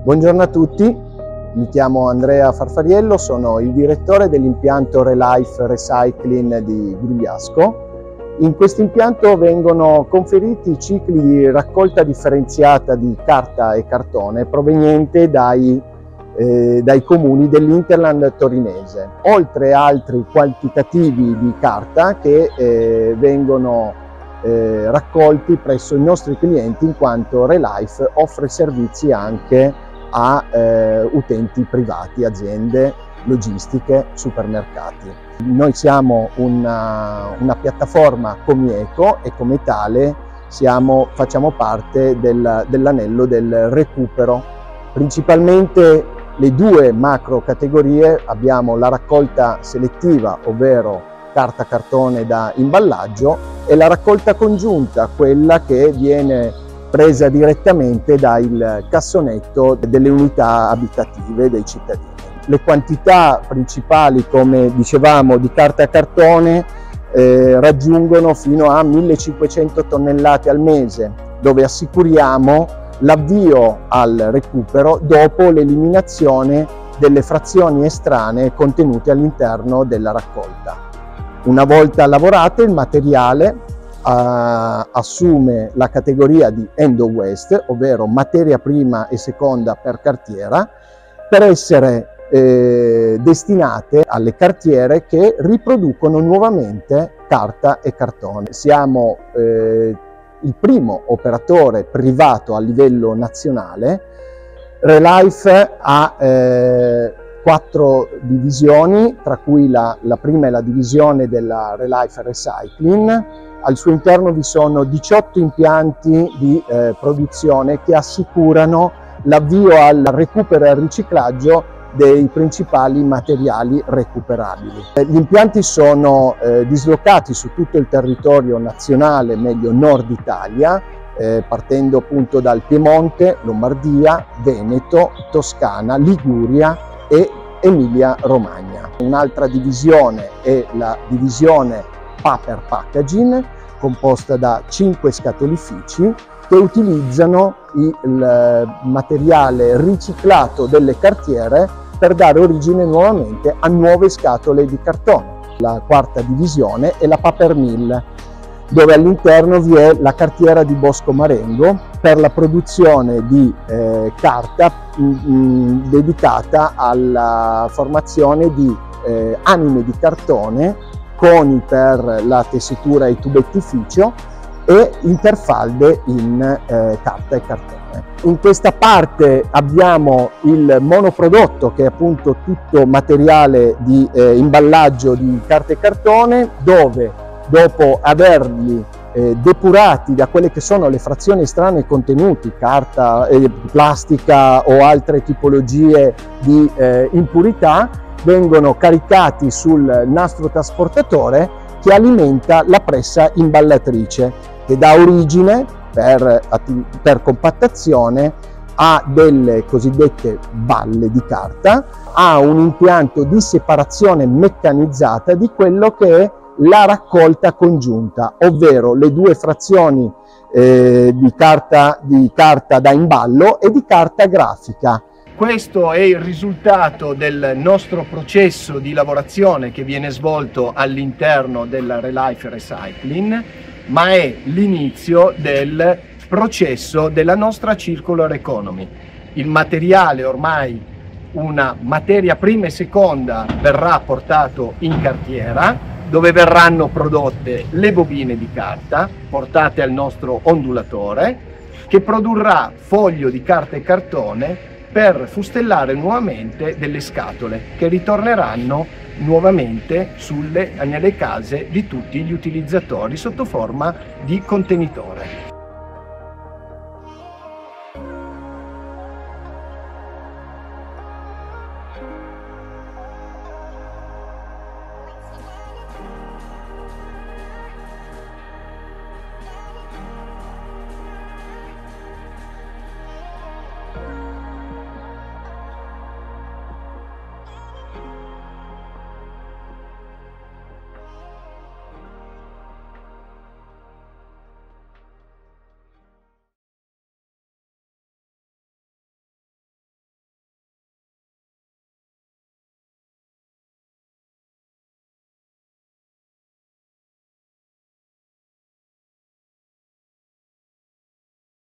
Buongiorno a tutti, mi chiamo Andrea Farfariello, sono il direttore dell'impianto Relife Recycling di Grugliasco. In questo impianto vengono conferiti cicli di raccolta differenziata di carta e cartone proveniente dai comuni dell'Interland torinese, oltre a altri quantitativi di carta che vengono raccolti presso i nostri clienti, in quanto Relife offre servizi anche a utenti privati, aziende logistiche, supermercati. Noi siamo una piattaforma Comieco e come tale facciamo parte dell'anello del recupero. Principalmente le due macro categorie: abbiamo la raccolta selettiva, ovvero carta cartone da imballaggio, e la raccolta congiunta, quella che viene presa direttamente dal cassonetto delle unità abitative dei cittadini. Le quantità principali, come dicevamo, di carta e cartone raggiungono fino a 1500 tonnellate al mese, dove assicuriamo l'avvio al recupero dopo l'eliminazione delle frazioni estranee contenute all'interno della raccolta. Una volta lavorato, il materiale assume la categoria di end of waste, ovvero materia prima e seconda per cartiera, per essere destinate alle cartiere che riproducono nuovamente carta e cartone. Siamo il primo operatore privato a livello nazionale. Relife ha 4 divisioni, tra cui la prima è la divisione della Relife Recycling. Al suo interno vi sono 18 impianti di produzione che assicurano l'avvio al recupero e al riciclaggio dei principali materiali recuperabili. Gli impianti sono dislocati su tutto il territorio nazionale, meglio Nord Italia, partendo appunto dal Piemonte, Lombardia, Veneto, Toscana, Liguria e Emilia Romagna. Un'altra divisione è la divisione Paper Packaging, composta da 5 scatolifici che utilizzano il materiale riciclato delle cartiere per dare origine nuovamente a nuove scatole di cartone. La quarta divisione è la Paper Mill, dove all'interno vi è la cartiera di Bosco Marengo per la produzione di carta dedicata alla formazione di anime di cartone, coni per la tessitura e tubettificio e interfalde in carta e cartone. In questa parte abbiamo il monoprodotto, che è appunto tutto materiale di imballaggio di carta e cartone, dove dopo averli depurati da quelle che sono le frazioni estranee contenuti, carta, plastica o altre tipologie di impurità, vengono caricati sul nastro trasportatore che alimenta la pressa imballatrice, che dà origine per compattazione a delle cosiddette balle di carta, a un impianto di separazione meccanizzata di quello che è la raccolta congiunta, ovvero le due frazioni di carta da imballo e di carta grafica. Questo è il risultato del nostro processo di lavorazione che viene svolto all'interno della Relife Recycling, ma è l'inizio del processo della nostra Circular Economy. Il materiale, ormai una materia prima e seconda, verrà portato in cartiera, dove verranno prodotte le bobine di carta portate al nostro ondulatore, che produrrà foglio di carta e cartone per fustellare nuovamente delle scatole che ritorneranno nuovamente nelle case di tutti gli utilizzatori sotto forma di contenitore.